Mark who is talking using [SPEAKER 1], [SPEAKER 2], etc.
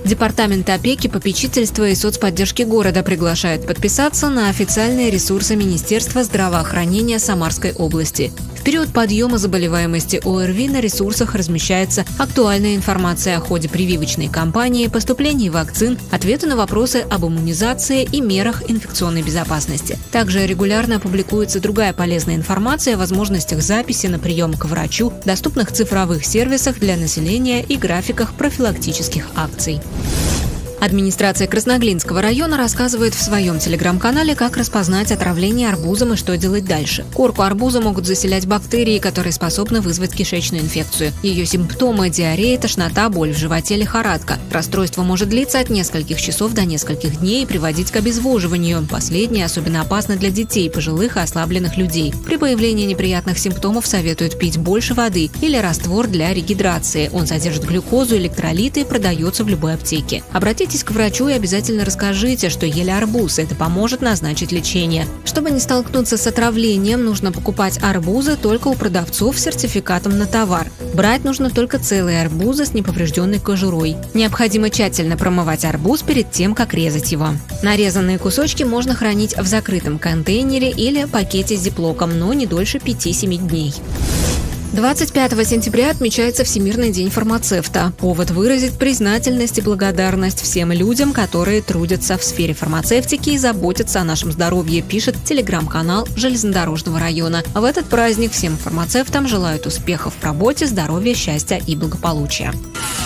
[SPEAKER 1] Департамент опеки, попечительства и соцподдержки города приглашают подписаться на официальные ресурсы Министерства здравоохранения Самарской области. В период подъема заболеваемости ОРВИ на ресурсах размещается актуальная информация о ходе прививочной кампании, поступлении вакцин, ответы на вопросы об иммунизации и мерах инфекционной безопасности. Также регулярно публикуется другая полезная информация о возможностях записи на прием к врачу, доступных цифровых сервисах для населения и графиках профилактических акций. Администрация Красноглинского района рассказывает в своем телеграм-канале, как распознать отравление арбузом и что делать дальше. Корку арбуза могут заселять бактерии, которые способны вызвать кишечную инфекцию. Ее симптомы – диарея, тошнота, боль в животе, лихорадка. Расстройство может длиться от нескольких часов до нескольких дней и приводить к обезвоживанию. Последнее особенно опасно для детей, пожилых и ослабленных людей. При появлении неприятных симптомов советуют пить больше воды или раствор для регидрации. Он содержит глюкозу, электролиты и продается в любой аптеке. Обратитесь к врачу и обязательно расскажите, что ели арбуз. Это поможет назначить лечение. Чтобы не столкнуться с отравлением, нужно покупать арбузы только у продавцов с сертификатом на товар. Брать нужно только целые арбузы с неповрежденной кожурой. Необходимо тщательно промывать арбуз перед тем, как резать его. Нарезанные кусочки можно хранить в закрытом контейнере или пакете с зиплоком, но не дольше 5-7 дней. 25 сентября отмечается Всемирный день фармацевта. Повод выразить признательность и благодарность всем людям, которые трудятся в сфере фармацевтики и заботятся о нашем здоровье, пишет телеграм-канал Железнодорожного района. В этот праздник всем фармацевтам желают успехов в работе, здоровья, счастья и благополучия.